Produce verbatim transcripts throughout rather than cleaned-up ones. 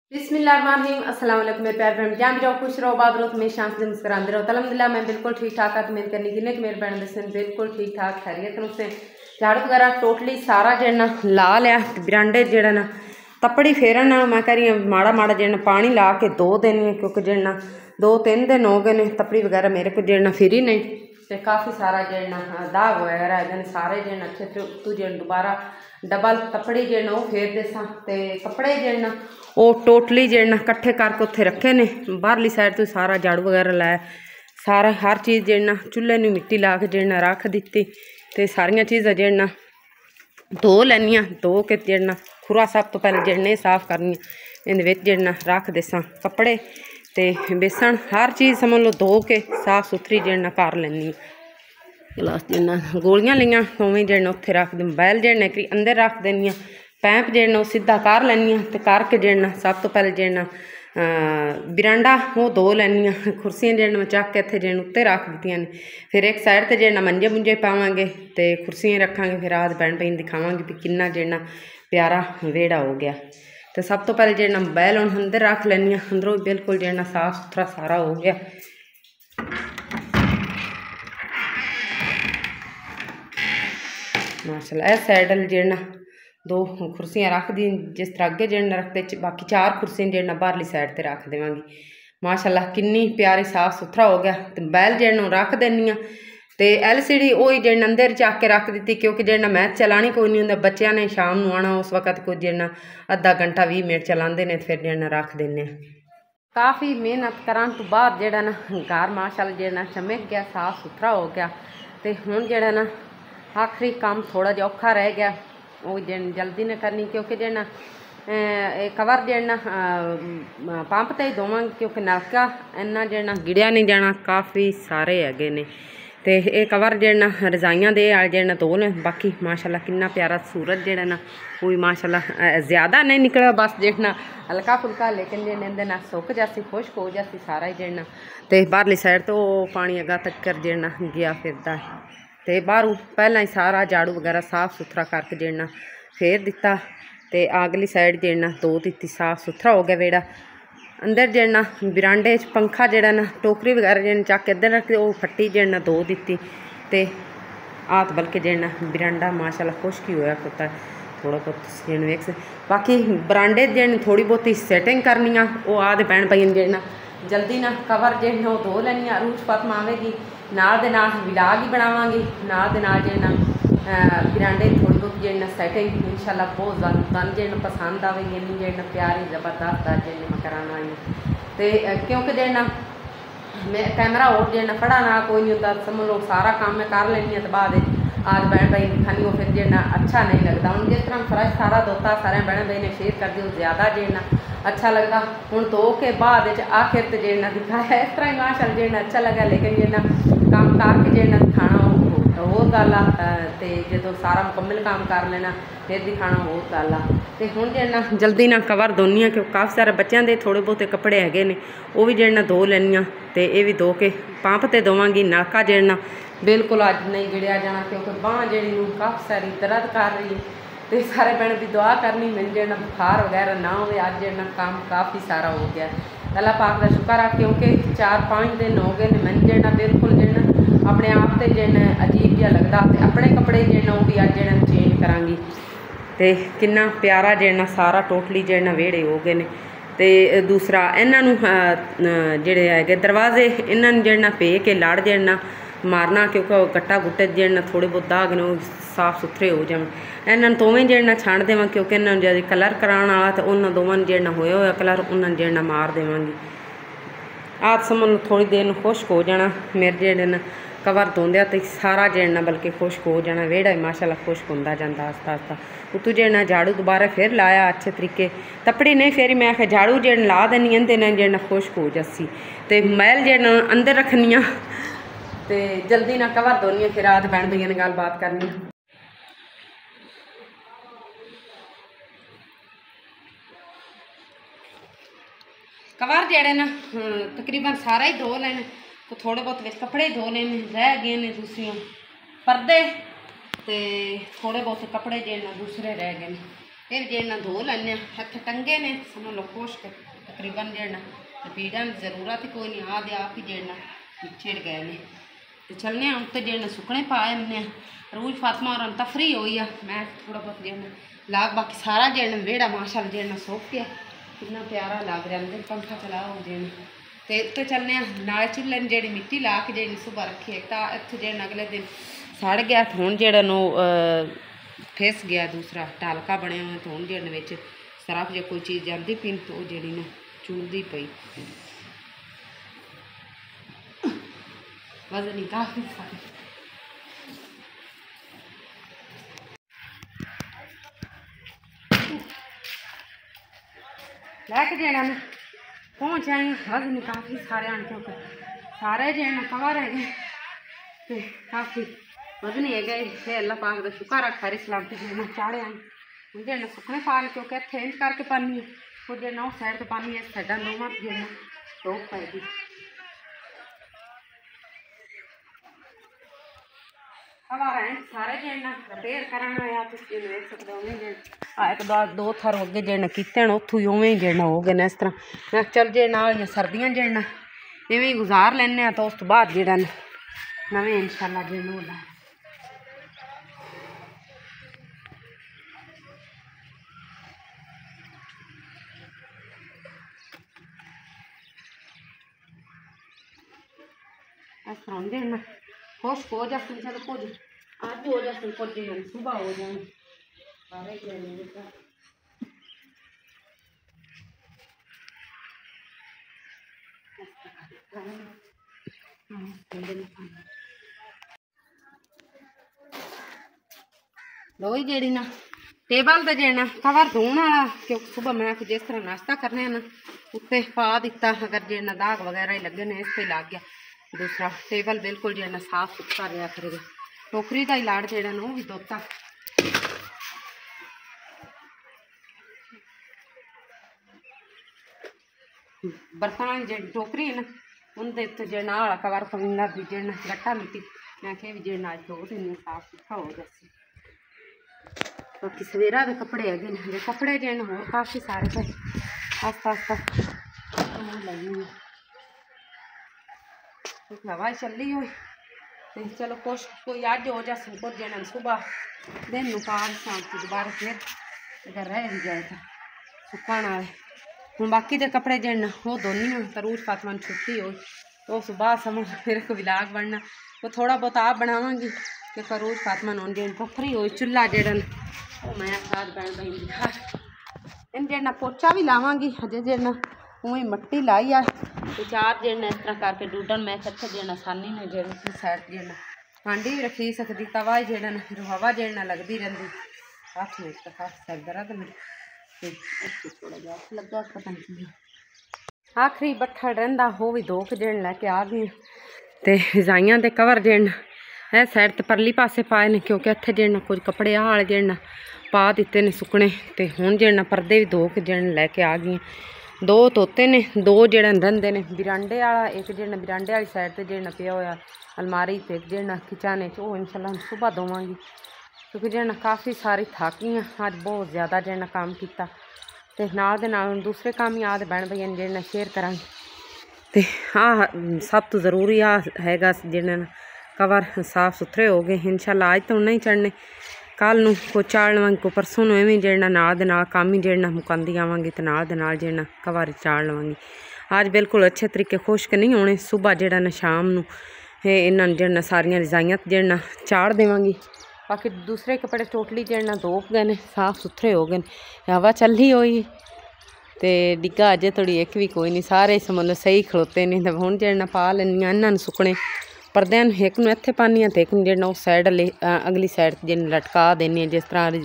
बिस्मिल्लाहिर्रहमानिर्रहीम। अस्सलाम वालेकुम मेरे प्यारे फ्रेंड, जहाँ भी रहो खुश रहो, बात रहो, तुम्हें शांत से मुस्कुराते रहो। अल्हम्दुलिल्लाह मैं बिल्कुल ठीक ठाक है। मेरे करने गिने कि मेरे भैन बहन बिल्कुल ठीक ठाक खैरियत से झाड़ू वगैरह टोटली सारा जो ला लिया। बरांडे जो ना तपड़ी फेरन मैं कह रही हूँ माड़ा माड़ा जो पानी ला के धो देनी है, क्योंकि जो दो तीन दिन हो गए ने तपड़ी वगैरह मेरे को जो फिरी नहीं, तो काफ़ी सारा जो दाग वगैरह है सारे जो अच्छे तू जो दोबारा डबल तपड़ी जो वो फेर देसा। तो कपड़े जो वो टोटली जो कट्ठे करके उत्थे रखे ने। बाहरली साइड तो सारा झाड़ू वगैरह लाया, सारा हर चीज़ जो चूल्हे में मिट्टी ला के जो रख दी। तो सारिया चीज़ां जो धो लैनिया, धो के जो खुरा सब तो पहले जो साफ करनी, इन जो रख देसा कपड़े तो बेसन हर चीज़ समझ लो धो के साफ सुथरी जो कर लैनी। गिलास जो गोलियां लिया उवें जो उत्थे रख दी, मोबाइल जो अंदर रख देनी, पैंप जो सीधा कर लैनी। तो करके जो सब तो पहले जो बरांडा वो धो लैनी, कुर्सियाँ जो मैं चक के इतने जो उत्ते रख दित्तियां ने। फिर एक साइड पर जो मंजे मुंजे पावांगे तो कुर्सियाँ रखांगे, फिर आज भैन भैन दिखावांगे भी किन्ना जो प्यारा वेड़ा हो गया। तो सब तो पहले जो मोबाइल हम अंदर रख लैनी, अंदरों बिल्कुल जो साफ सुथरा सारा हो गया। माशाल्लाह इस साइड जो दो कुर्सियाँ रख दी, जिस तरह अगे जो रखते बाकी चार कुर्सियाँ जो बाहरली साइड पर रख देवांगी। माशाल्लाह किन्नी प्यारी साफ सुथरा हो गया। तो मोबाइल जो रख देनी, तो एल सी डी वही जो अंदर चक के रख दी, क्योंकि जो मैच चलानी कोई नहीं होंगे, बच्चों ने शाम को आना उस वक्त कुछ जो अद्धा घंटा भी मिनट चलाते हैं, फिर जो रख देने। काफ़ी मेहनत करने तो बाद जो ना घर माशाल्लाह जो चमक गया, साफ सुथरा हो गया। तो हुण जो ना आखिरी काम थोड़ा जिहा औखा रह गया, वो जो जल्दी ने करनी, क्योंकि जो ना कवर जो ना पंप तो ही धोवांगे, क्योंकि नलका इन्ना जो गिड़िया नहीं जाना, काफ़ी सारे हैगे ने। तो ये कवर जो रजाइयां दे जो धो लें। बाकी माशाल्लाह कितना प्यारा सूरज जो ना कोई माशाल्लाह ज़्यादा नहीं निकला, बस जो हल्का फुल्का, लेकिन जो इहदे नाल सुक जासी खुश्क हो जासी सारा ही जो। तो बाहरली साइड तो पानी अगा तक जो गया फिरदा है। तो बाहरों पहला ही सारा झाड़ू वगैरह साफ सुथरा करके जो फेर दिता। तो अगली साइड जो धो दी, साफ सुथरा हो गया वेड़ा। अंदर जो बरांडे पंखा जो ना टोकरी वगैरह जो चक इधर रख वो फट्टी जो धो दी। तो हाथ बल्कि जो बरांडा माशाल्लाह खुश्क ही होया करता थोड़ा बहुत जो वेख। बाकी बरांडे जो थोड़ी बहुत सैटिंग करनी, वो आदे भैन भाई जो जल्दी ना कवर जो धो लैनी। रूज पत्म आवेगी नाल दे नाल विलाग ही बनावांगी, नाल दे नाल जो बरांडे थोड़ी बहुत जो सैटिंग इंशाल्लाह बहुत ज़्यादा जो पसंद आवेगी। इन्नी जो प्यारी ज़बरदस्त जो मैं कराना आई। तो क्योंकि जो ना मैं कैमरा और जो फड़ा ना कोई नहीं होता, समझ लो सारा काम मैं कर लैनी। तो बाद आज बहन भाई दिखानी वो फिर जो अच्छा नहीं लगता। हूँ जिस तरह फ्रैश सारा धोता सारे बहन भाई ने शेयर कर दी, ज़्यादा जो अच्छा लगता। हूँ धो के बाद आखिर तो जो दिखाया इस तरह माशाल्लाह जो अच्छा लगा, लेकिन जो काम करके जो दिखाना हो गल आ। तो जो सारा मुकम्मल काम कर लेना फिर दिखाना हो गल आ। तो हुण जो जल्दी ना कवर धोनी, क्योंकि काफ़ी सारे बच्चों के थोड़े बहुते कपड़े है ने, वो भी जो धो लैनी। तो ये भी धो के पंप से धोवांगी। नलका जो बिल्कुल अज नहीं गिड़िया जाना, क्योंकि बांह जी काफ़ी सारी दर्द कर रही है। तो सारे भैन भी दुआ करनी मैंने जो बुखार वगैरह ना हो। अज जो काम काफ़ी सारा हो गया, अल्लाह पाक का शुक्र है, क्योंकि चार पाँच दिन हो गए मैंने जो बिल्कुल जो अपने आप से जो अजीब जहा लगता। तो अपने कपड़े जो वो भी अज जो चेंज करांगी। तो कितना प्यारा जो सारा टोटली जो वेड़े हो गए ने। तो दूसरा इन्हों जोड़े है दरवाजे इन्हों जो पे के लड़ जो मारना, क्योंकि गट्टा गुट्टे जो थोड़े बहुत दाग ने साफ सुथरे हो जाए। इन्होंने दोवें जो छाण देव, क्योंकि इन्होंने जब कलर कराने वाला तो उन्होंने दोवों जो होया होया कलर उन्होंने जो मार देवांगी। आप समझ लो थोड़ी देर खुश्क हो जाना मेरे जो कवर धोंदे, तो सारा जो बल्कि खुश्क हो जाना। वेड़ा माशाल्लाह खुश्क होंदा जांदा आस्ता आस्ता। उतू जो झाड़ू दोबारा फिर लाया अच्छे तरीके, तपड़ी नहीं फेरी, मैं आखिर झाड़ू जो ला देनी अंदर जो खुश्क हो जासी। तो मैल जो अंदर रखनी, तो जल्दी ना कवर धोनी। फिर आज भैन भैया ने गल बात करनी। कवर जेड़े ना तकरीबन सारा ही धो लेने, तो थोड़े बहुत विच कपड़े धो लेने रह गए ने, दूसरियाँ पर्दे तो थोड़े बहुत कपड़े जो दूसरे रह गए। ये जेना धो लैने इतने टंगे ने समझ लो खुश तकरीबन जेना पीड़ा की जरूरत ही कोई नहीं आ दे आप ही जेना छिड़ गए ने तो चलने उत्ते जेना सुकने पाए हमने रूज फातिमा और तफरी हुई है मैं थोड़ा बहुत जेना लाग बाकी सारा जेना वेड़ा माशाल्लाह जेना सोख गया कितना प्यारा लग रहा अंदर पंखा चलाओ जेना तो उत्ते चलने नाले चुल्हे जी मिट्टी ला के जी सुबह रखी एक तो इतने जेन अगले दिन सड़ गया तो हूँ जेड़ा नो फिस गया दूसरा टालका बनया हुआ तो हूँ जेड़ विच सरफ जो कोई चीज़ जाती पी तो जी ना चुलती पई वजन ही काफ़ी सारी लैके जेना पहुँच आए वजन काफ़ी सारे आने क्योंकि सारे जेना कवर है तो काफ़ी वजन है गए अल्लाह पाक का शुक्र है खैर सलामती जेना चाढ़े आए जेना सुकने पाल क्योंकि इतने इंज करके पानी और जेना उस साइड तो पानी इस साइडा दोवां जेना धोप पैगी कवर है सारे जेना रिपेयर कराना या तुम देख सकते हो उन्हें एक दो दो थर अगे जेना किते उतों ही उवें जेना हो गए इस तरह मैं चल जे नाल सर्दियां जेना इवें ही गुजार लेने तो उस तो बाद जेड़ा नवे इंशाल्लाह जेना होला इस तरह जेना खुश हो जाते चलो कुछ आज हो जाते कुछ जेना सुबह हो जाए सारे जेना लो ही जेड़ी ना टेबल तो जेना कवर धोने वाला क्योंकि सुबह मैं जिस तरह नाश्ता करने ना उत्ते पा दिता अगर जेना दाग वगैरह ही लगे ने इस पर लग गया दूसरा टेबल बिल्कुल जेना साफ सुथरा रहा करेगा टोकरी का ही लाड़ जेड़ा ना वो भी धोता बर्तन जी टोकरी है ना उनके उत्ते जेना वाला कवर पविंदा भी जेना गट्टा मिट्टी मैं क्या भी जेना अज धो देनी साफ सुथरा हो जैसे बाकी सवेरा के कपड़े है जो कपड़े जेन हो काफ़ी सारे पे आस्ता आस्ता लगी हवा चली हुई तो चलो कुछ कोई अज हो जा कुछ जेना सुबह दिन नुकाल शाम को दोबारा फिर अगर रह भी जाए तो सुकन वाले हूँ बाकी के कपड़े जेन वो धोनी हूँ तो रूज फातिमा छुट्टी हो तो सुबह समझ फिर एक विलाग बनना वो थोड़ा बहुत आप बनावगी क्योंकि रूज फातिमा नौ जेन पखरी हो चूल्हा जेड़न वो मैं खाद बैन बहन घर इन जेना पोचा भी लावगी हजे जेना उवें मट्टी लाई है तो चार जेना इस तरह करके डूडन मैं इतने जेना आसानी ने जेना साइड जेना हांडी भी रखी सकती तवा जेना फिर हवा जेना लगती रही हाथ में तो खास सर दर्द में थोड़ा जहा लगा पता नहीं आखिरी बट्ठा रहा वो भी दो क जेन लैके आ गई तो रजाइयां के कवर जेन है साइड तो परली पासे पाए ने क्योंकि इतने जेना कुछ कपड़े हाल जेना पा दिते ने सुकने तो हुण जेना परदे भी दो क जेन लैके आ गई दो धोते ने दो जेड़े रहिंदे ने बिरांडे वाला एक जेना बिरांडे वाली साइड से जेना पिया होया अलमारी ते एक जेना किचन वो इंशाल्लाह सुबह धोवांगी क्योंकि जेना काफ़ी सारी थक गई अज बहुत ज़्यादा जेना काम किया तो नाल दे नाल दूसरे काम याद बन भई जेना शेयर करांगी तो हाँ सब तो ज़रूरी आ हैगा जेना कवर साफ सुथरे हो गए इंशाल्लाह आज तो नहीं चढ़ने कल नूं को चाड़ लवांगी को परसों नूं इवें जेना नाल दे नाल काम ही जेना मुकांदी आवांगी तो नाल दे नाल जेना कवर चाड़ लवांगी आज बिल्कुल अच्छे तरीके खुश्क नहीं होने सुबह जेना ना शाम नूं इन्हां जेना सारियां रजाइयां जेना चाड़ देवांगी बाकी दूसरे कपड़े टोटली जेना धोप गए ने साफ सुथरे हो गए हवा चली हुई तो डिग्गा अजे थोड़ी एक भी कोई नहीं सारे मतलब सही खड़ोते ने तो हुण जेना पा लैनी इन्हां सुकने परदे एक नूं इत्थे पानी तो एक जेना उस साइड ले अगली साइड जेन लटका देनी जिस तरह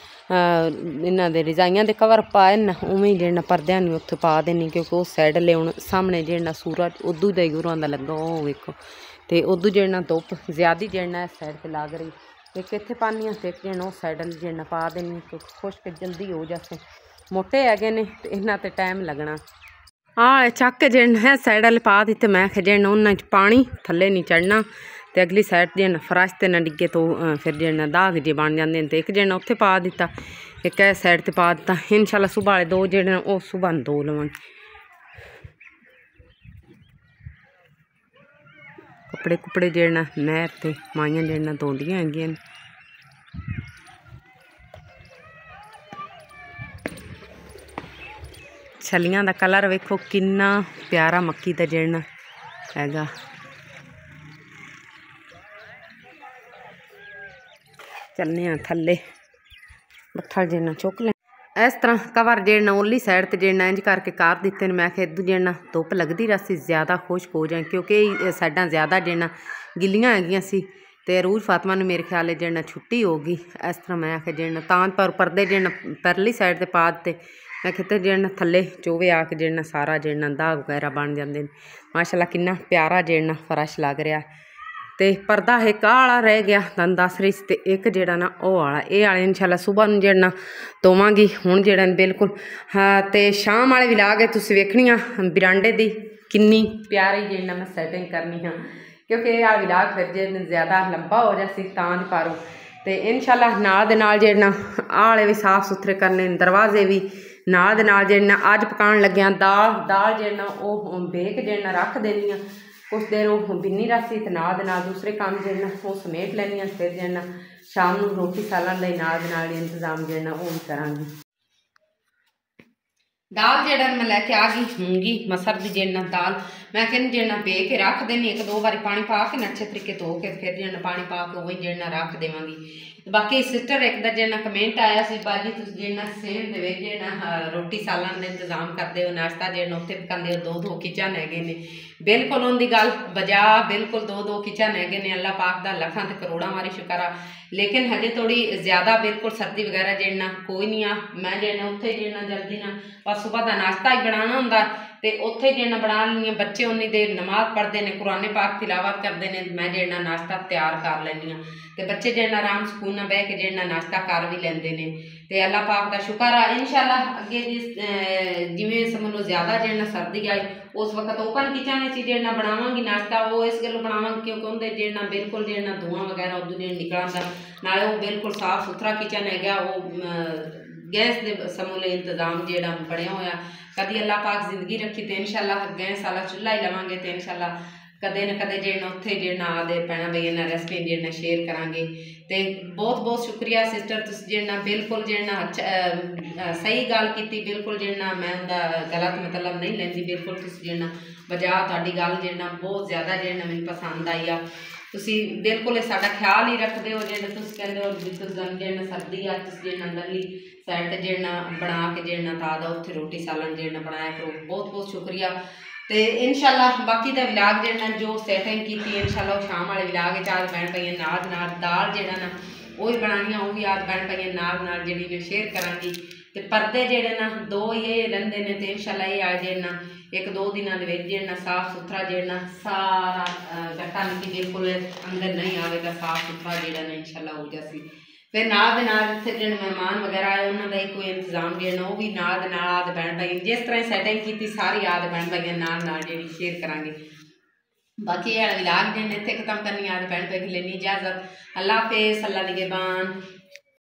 इन्हां दे रजाइयां दे कवर पाए न उवें जेना परदे नूं उत्थे पा देनी क्योंकि उस साइड ले हुण सामने जेना सूरज उदू दे गुरां दा लगा वो वेखो तो उदू जेना धुप्प ज़्यादा जेना इस साइड पर लग रही एक इत्थे पानी तो एक जेना उस साइड जेना पा देनी क्योंकि खुश्क जल्दी हो जाते मोटे है ने तो इन्हां ते टाइम लगना हाँ चक जेन है साइड वाले पा दिते मैं जेना उन्हें पानी थले नहीं चढ़ना तो अगली साइड जेना फरश ते ना डिगे तो फिर जेना दाग जे बन जाते हैं तो एक जेना उत्थे पा दिता एक है साइड ते पा दिता। इंशाल्लाह सुबह वाले दो जेह्ड़े वो सुबह दो लवांगी। कपड़े कुपड़े जेह्ड़े नहर ते माइयां जेह्ड़ियां धोंदियां हैगियां न। छलियां दा कलर वेखो किन्ना प्यारा मक्की दा जेह्ड़ा हैगा। चलने थल्ले बत्थल जेह्ड़ा चुक लें। इस तरह कवर जेह्ड़ा उरली साइड ते जेह्ड़ा इंज करके कार दिते ने। मैं आखेआ इद्धर जेह्ड़ा धुप्प लगदी रसी ज़्यादा खुश्क हो जाए क्योंकि साइडां ज़्यादा जेह्ड़ा गिल्लियां हैगियां सी ते रूज फातमा ने मेरे ख्याल जेह्ड़ा छुट्टी होगी। इस तरह मैं आखेआ जेह्ड़ा तां पर पर्दे जेह्ड़ा परली साइड ते पा दिते। मैं खेते जेह्ड़ा थल्ले चौवे आके जेह्ड़ा सारा जेह्ड़ा दाग वगैरह बन जाते हैं। माशाल्लाह किन्ना प्यारा जेह्ड़ा फर्श लग रहा। ते पर्दा एक आला रह गया तन दस रही ते एक जेह्ड़ा ना ओह आला ये आले इंशाल्लाह सुबह नूं जेह्ड़ा धोवांगी हुण जेह्ड़ा बिल्कुल। हाँ ते शाम वाले भी ला के तुसीं वेखनियां बरांडे दी किन्नी प्यारी जेह्ड़ा मैं सैटिंग करनी हाँ क्योंकि यह विलाग फिर जे ज़्यादा लंबा हो जासी तां पारो। तो इंशाल्लाह नाल दे नाल जेह्ड़ा आले भी साफ सुथरे करने दरवाजे भी नाल दे नाल जेह्ड़ा अज पकान लग्या दाल दाल जेह्ड़ा ओह बेक जेह्ड़ा रख देनी आ। कुछ देर वो बिन्नी रसी तो नाल दे नाल दूसरे काम जेह्ड़ा वो समेट लैनी आ। फिर जेह्ड़ा शाम नूं रोटी सालन लई नाल दे नाल इंतजाम जेह्ड़ा वो करांगी। दाल जेह्ड़ा मैं लैके आ गई मूंगी मसर दी जेह्ड़ा दाल मैं कहनी जेह्ड़ा बे के रख देनी एक दो बारी पानी पा के अच्छे तरीके धो के फिर जेह्ड़ा पानी पा के वही जेह्ड़ा रख देवांगी। बाकी सिस्टर एक दा जेह्ड़ा कमेंट आया सी बाजी तुस जेह्ड़ा सेम दे विच जेह्ड़ा रोटी सालन दा इंतजाम करदे हो नाश्ता जेह्ड़ा उत्थे पकांदे हो दो दो किचन हैगे ने। बिल्कुल उनकी गल बजा बिल्कुल दो दो किचन हैगे ने। अल्लाह पाक दा लखां ते करोड़ां वारी शुक्र आ लेकिन हजे थोड़ी ज़्यादा बिल्कुल सर्दी वगैरह जेह्ड़ा कोई नहीं आ। मैं जेह्ड़ा उत्थे जेह्ड़ा जल्दी ना बस सुबह का नाश्ता ही बनाना होंदा ते उत्थे जेह्ड़ा बना लैनी आ। बच्चे उन्नी देर नमाज पढ़ते हैं कुरान पाक तिलावत करते हैं मैं जेह्ड़ा नाश्ता तैयार कर लैनी हाँ। तो बच्चे जेह्ड़ा आराम सुकून नाल बह के जेह्ड़ा नाश्ता कर भी लेंदे ने। ते अल्लाह पाक दा शुक्र आ इंशाल्लाह अगे जिवें समझ ज़्यादा जेह्ड़ा सर्दी आई उस वक्त ओपन किचन च जेह्ड़ा बनावांगी नाश्ता वो इस गल्लों बनावांगी क्योंकि उंदे जेह्ड़ा बिल्कुल जेह्ड़ा धुआं वगैरह उद्धर जेह्ड़ा निकलदा नाले वो बिल्कुल साफ सुथरा किचन है गया। वो गैस के समूले इंतजाम जेह्ड़ा बनया होया कभी अल्लाह पाक जिंदगी रखी तो इंशाल्लाह गैस वाला चूल्हा ही लवांगे तो इंशाल्लाह कदे न कदे जेह्ड़ा उत्थे जेह्ड़ा आदे पैना बई इन्ना रेसिपी जेह्ड़ा शेयर करांगे। तो बहुत बहुत शुक्रिया सिस्टर तुस जेह्ड़ा बिल्कुल जेह्ड़ा अच्छा सही गल कीती बिल्कुल जेह्ड़ा मैं उनका गलत मतलब नहीं लैंदी बिल्कुल तुस जेह्ड़ा बजा तुहाडी गल जेह्ड़ा बहुत ज़्यादा जेह्ड़ा मैनूं पसंद आई आ। तुसी बिल्कुल साडा ख्याल ही रखते हो जेह्ड़ा तुस कहंदे हो तुस जेह्ड़ा सर्दी आ तुस जेह्ड़ा अंदरली साइड ते जेह्ड़ा बना के जेह्ड़ा तादा उत्थे रोटी सालन जेह्ड़ा बनाया करो। बहुत बहुत शुक्रिया। तो इंशाल्लाह बाकी दा विलाग जेह्ड़ा जो सैटिंग की इंशाल्लाह शाम वाले विलाग आज भैन भाइयों नाल नाल दाल जेह्ड़ा ना वो भी बनानी वो भी आज भैन भाइयों नाल नाल जेह्ड़ी मैं शेयर करांगी। तो पर्दे जेह्ड़े ना दो ये रहिंदे ने तो इंशाल्लाह ये आज जेह्ड़ा एक दो दिनों के जेह्ड़ा साफ सुथरा जेह्ड़ा सारा गट्टा मिट्टी बिल्कुल अंदर नहीं आएगा साफ सुथरा जेह्ड़ा ना इंशाल्लाह हो जासी। फिर नाल दे नाल इत्थे जेह्ड़े मेहमान वगैरह आए उन्होंने ही कोई इंतजाम जेह्ड़ा वो भी नाल दे नाल आदे भैन भाई जिस तरह सैटिंग की सारी आदे भैन भाइयों नाल नाल जेह्ड़ी शेयर करांगे। बाकी विलाग जेह्ड़े इत्थे खत्म करनी आदे भैन भाई लेनी इजाजत। अल्लाह हाफिज़ अल्लाह निगहबान।